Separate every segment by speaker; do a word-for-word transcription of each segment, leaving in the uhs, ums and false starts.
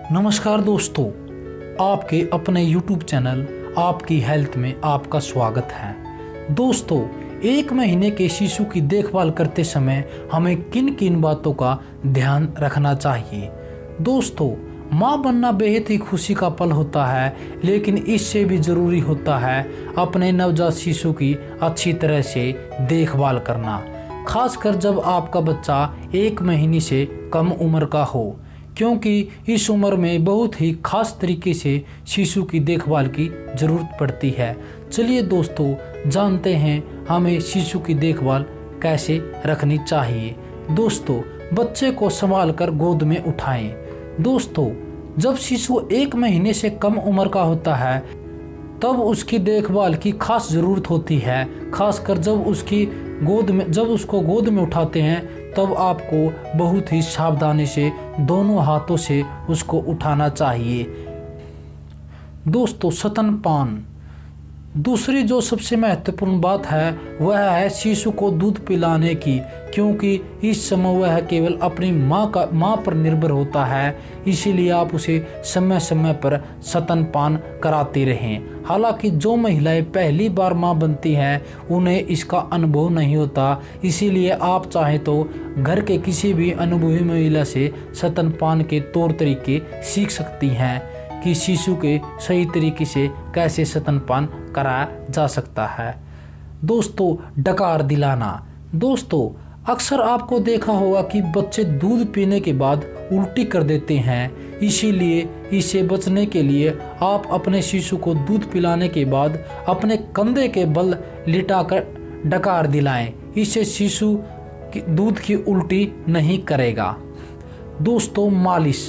Speaker 1: नमस्कार दोस्तों, आपके अपने यूट्यूब चैनल आपकी हेल्थ में आपका स्वागत है। दोस्तों, एक महीने के शिशु की देखभाल करते समय हमें किन किन बातों का ध्यान रखना चाहिए। दोस्तों, माँ बनना बेहद ही खुशी का पल होता है, लेकिन इससे भी ज़रूरी होता है अपने नवजात शिशु की अच्छी तरह से देखभाल करना, खासकर जब आपका बच्चा एक महीने से कम उम्र का हो, क्योंकि इस उम्र में बहुत ही खास तरीके से शिशु की देखभाल की ज़रूरत पड़ती है। चलिए दोस्तों, जानते हैं हमें शिशु की देखभाल कैसे रखनी चाहिए। दोस्तों, बच्चे को संभाल कर गोद में उठाएं। दोस्तों, जब शिशु एक महीने से कम उम्र का होता है तब उसकी देखभाल की खास ज़रूरत होती है, खासकर जब उसकी गोद में जब उसको गोद में उठाते हैं तब आपको बहुत ही सावधानी से दोनों हाथों से उसको उठाना चाहिए। दोस्तों, स्तनपान दूसरी जो सबसे महत्वपूर्ण बात है वह है शिशु को दूध पिलाने की, क्योंकि इस समय वह केवल अपनी माँ का माँ पर निर्भर होता है, इसीलिए आप उसे समय समय पर स्तनपान कराते रहें। हालांकि जो महिलाएं पहली बार माँ बनती हैं उन्हें इसका अनुभव नहीं होता, इसीलिए आप चाहें तो घर के किसी भी अनुभवी महिला से स्तनपान के तौर तरीके सीख सकती हैं कि शिशु के सही तरीके से कैसे स्तनपान कराया जा सकता है। दोस्तों, डकार दिलाना। दोस्तों, अक्सर आपको देखा होगा कि बच्चे दूध पीने के बाद उल्टी कर देते हैं, इसीलिए इससे बचने के लिए आप अपने शिशु को दूध पिलाने के बाद अपने कंधे के बल लिटाकर डकार दिलाएं। इससे शिशु दूध की उल्टी नहीं करेगा। दोस्तों, मालिश।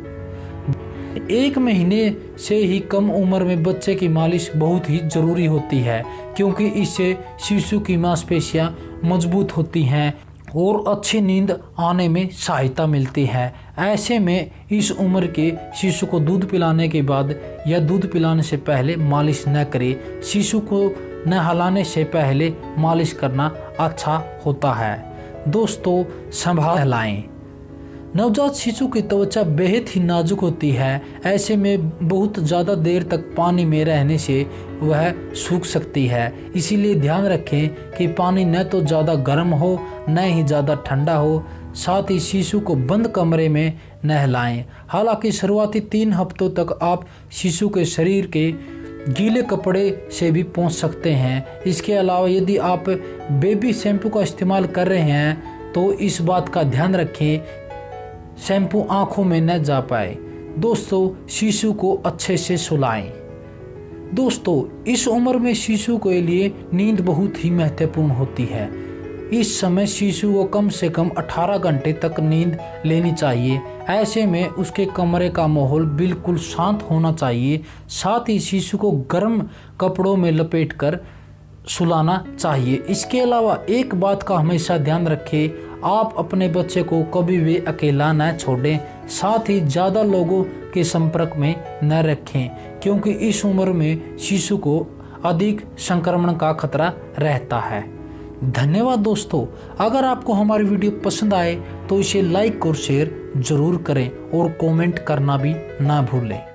Speaker 1: एक महीने से ही कम उम्र में बच्चे की मालिश बहुत ही ज़रूरी होती है, क्योंकि इससे शिशु की मांसपेशियां मजबूत होती हैं और अच्छी नींद आने में सहायता मिलती है। ऐसे में इस उम्र के शिशु को दूध पिलाने के बाद या दूध पिलाने से पहले मालिश न करें। शिशु को नहलाने से पहले मालिश करना अच्छा होता है। दोस्तों, संभाल लाएं। नवजात शिशु की त्वचा बेहद ही नाजुक होती है, ऐसे में बहुत ज़्यादा देर तक पानी में रहने से वह सूख सकती है, इसीलिए ध्यान रखें कि पानी न तो ज़्यादा गर्म हो न ही ज़्यादा ठंडा हो। साथ ही शिशु को बंद कमरे में नहलाएं। हालांकि शुरुआती तीन हफ्तों तक आप शिशु के शरीर के गीले कपड़े से भी पोंछ सकते हैं। इसके अलावा यदि आप बेबी शैम्पू का इस्तेमाल कर रहे हैं तो इस बात का ध्यान रखें शैम्पू आंखों में न जा पाए। दोस्तों, शिशु को अच्छे से सुलाएं। दोस्तों, इस उम्र में शिशु के लिए नींद बहुत ही महत्वपूर्ण होती है। इस समय शिशु को कम से कम अठारह घंटे तक नींद लेनी चाहिए। ऐसे में उसके कमरे का माहौल बिल्कुल शांत होना चाहिए। साथ ही शिशु को गर्म कपड़ों में लपेटकर सुलाना चाहिए। इसके अलावा एक बात का हमेशा ध्यान रखें, आप अपने बच्चे को कभी भी अकेला न छोड़ें। साथ ही ज़्यादा लोगों के संपर्क में न रखें, क्योंकि इस उम्र में शिशु को अधिक संक्रमण का खतरा रहता है। धन्यवाद दोस्तों, अगर आपको हमारी वीडियो पसंद आए तो इसे लाइक और शेयर जरूर करें और कमेंट करना भी ना भूलें।